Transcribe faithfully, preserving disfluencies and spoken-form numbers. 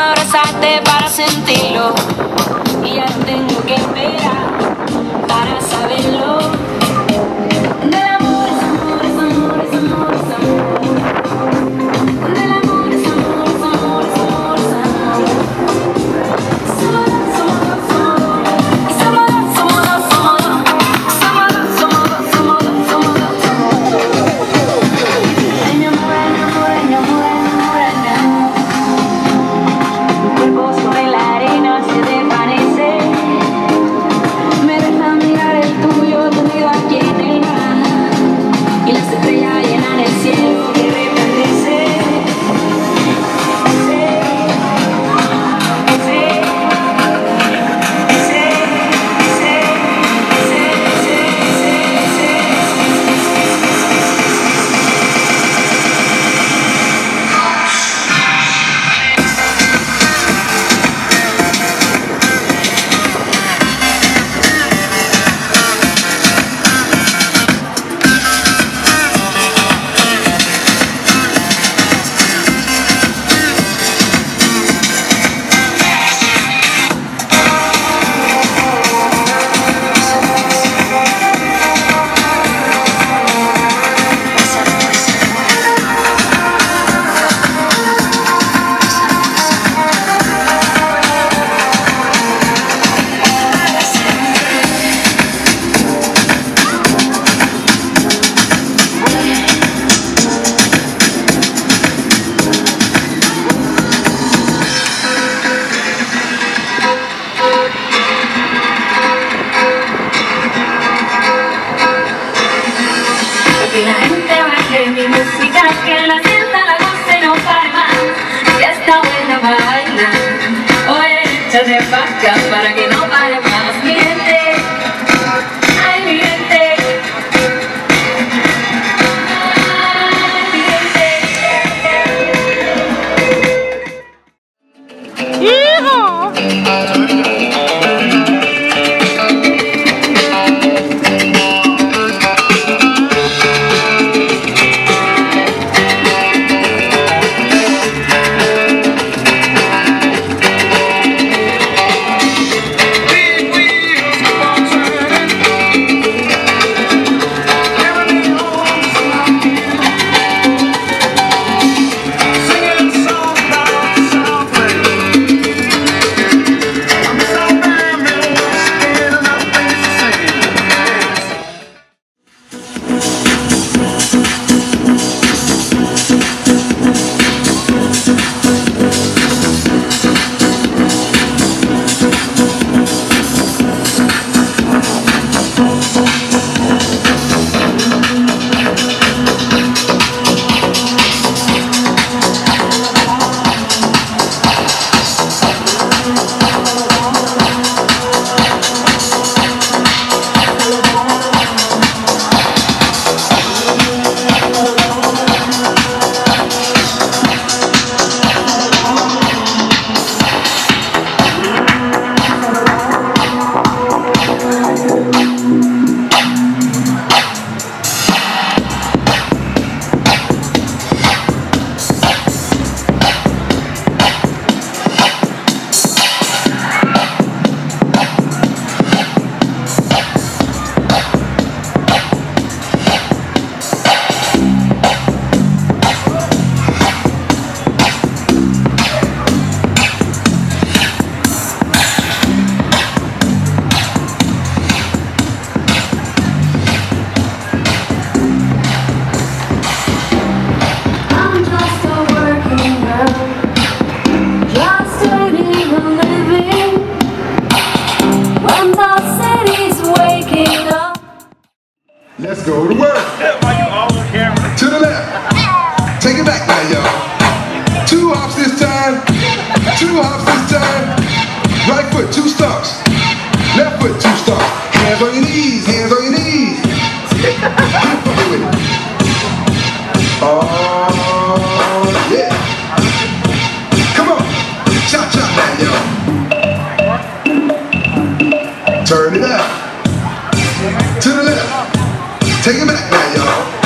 abrazarte para sentirlo. Y ya tengo que esperar para saberlo. Del amor es amor, es amor, es amor, es amor. Del amor es amor, es amor, es amor, es amor. Somos dos, somos dos, somos dos. Somos dos, somos dos, somos dos. Somos dos, somos dos, somos dos, somos dos, somos dos. Ay, mi amor, ay, mi amor, ay, mi amor, ay, mi amor, ay, mi amor. Cuerpos sobre la arena se desvanece. Me deja mirar el tuyo, tendido aquí en el mar. Y las estrellas llenan el cielo que resplandece. Ese, ese, ese, ese, ese, ese, que la gente baje mi música, que la sienta, la goce, no pare más. Ya está buena para bailar. Oye, échate pa' acá para que no pare más. Mi gente, ay mi gente, ay mi gente. ¡Hijo! Let's go to work. To the left. Take it back now, y'all. Two hops this time. Two hops this time. Right foot, two stomps. Left foot, two stomps. Hands on your knees. Hands on your knees. Get funky with it. Oh, yeah. Come on. Cha-cha now, y'all. Turn it up. To the left. Take it back now, y'all.